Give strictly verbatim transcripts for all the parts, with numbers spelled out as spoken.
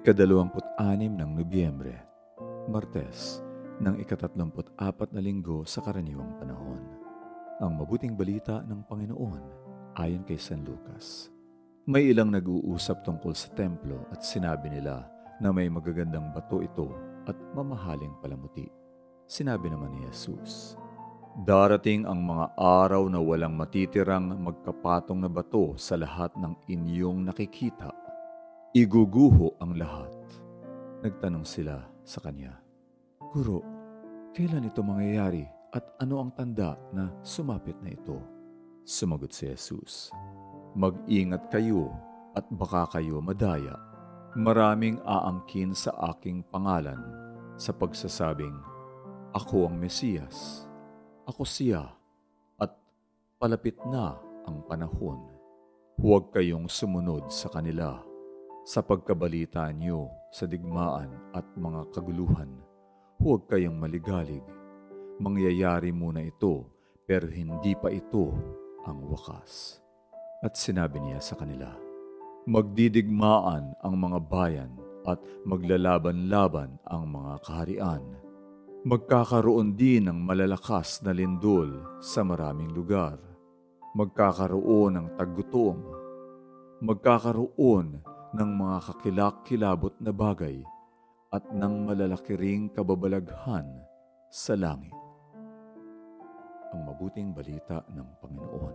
Ikadalawamput-anim ng Nobyembre, Martes, ng ikatatlumput apat na linggo sa karaniwang panahon. Ang mabuting balita ng Panginoon ayon kay San Lucas. May ilang nag-uusap tungkol sa templo at sinabi nila na may magagandang bato ito at mamahaling palamuti. Sinabi naman ni Jesus, "Darating ang mga araw na walang matitirang magkapatong na bato sa lahat ng inyong nakikita. Iguguho ang lahat." Nagtanong sila sa kanya, "Guro, kailan ito mangyayari at ano ang tanda na sumapit na ito?" Sumagot si Jesus, "Mag-ingat kayo at baka kayo madaya. Maraming aangkin sa aking pangalan sa pagsasabing, 'Ako ang Mesiyas, ako siya,' at palapit na ang panahon. Huwag kayong sumunod sa kanila. Sa pagkabalita niyo sa digmaan at mga kaguluhan, huwag kayong maligalig. Mangyayari muna ito, pero hindi pa ito ang wakas." At sinabi niya sa kanila, "Magdidigmaan ang mga bayan at maglalaban-laban ang mga kaharian. Magkakaroon din ng malalakas na lindol sa maraming lugar. Magkakaroon ng taggutom. Magkakaroon ng mga kakilak-kilabot na bagay at ng malalaki ring kababalaghan sa langit." Ang mabuting balita ng Panginoon.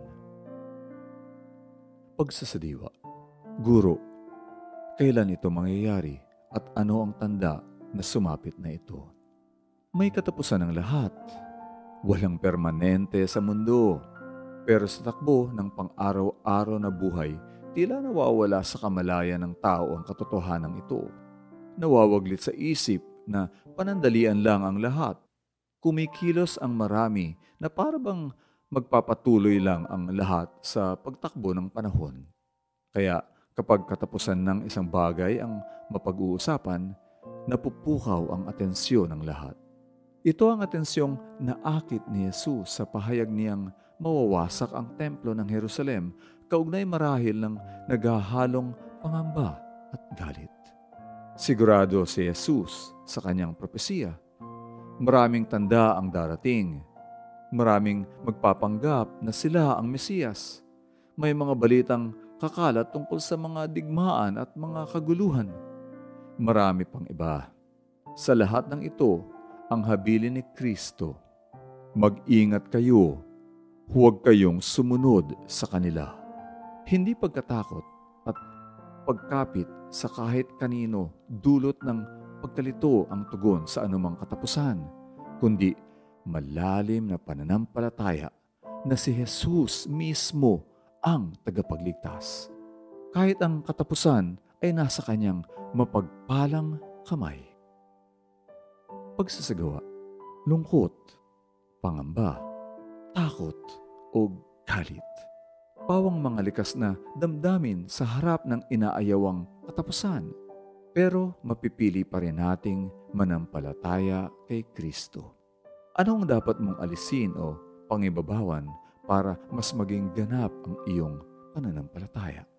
Pagsasadiwa. Guro, kailan ito mangyayari at ano ang tanda na sumapit na ito? May katapusan ng lahat. Walang permanente sa mundo. Pero sa takbo ng pang-araw-araw na buhay, tila nawawala sa kamalayan ng tao ang katotohanan ito. Nawawaglit sa isip na panandalian lang ang lahat. Kumikilos ang marami na para bang magpapatuloy lang ang lahat sa pagtakbo ng panahon. Kaya kapag katapusan ng isang bagay ang mapag-uusapan, napupukaw ang atensyon ng lahat. Ito ang atensyong naakit ni Jesus sa pahayag niyang mawawasak ang templo ng Jerusalem, kaugnay marahil ng naghahalong pangamba at galit. Sigurado si Jesus sa kanyang propesiya. Maraming tanda ang darating. Maraming magpapanggap na sila ang Mesiyas. May mga balitang kakalat tungkol sa mga digmaan at mga kaguluhan. Marami pang iba. Sa lahat ng ito, ang habilin ni Kristo, "Mag-ingat kayo, huwag kayong sumunod sa kanila." Hindi pagkatakot at pagkapit sa kahit kanino dulot ng pagkalito ang tugon sa anumang katapusan, kundi malalim na pananampalataya na si Jesus mismo ang tagapagligtas. Kahit ang katapusan ay nasa kanyang mapagpalang kamay. Pagsasagawa, lungkot, pangamba, takot o galit. Pawang mga likas na damdamin sa harap ng inaayawang katapusan. Pero mapipili pa rin nating manampalataya kay Kristo. Anong dapat mong alisin o pangibabawan para mas maging ganap ang iyong pananampalataya?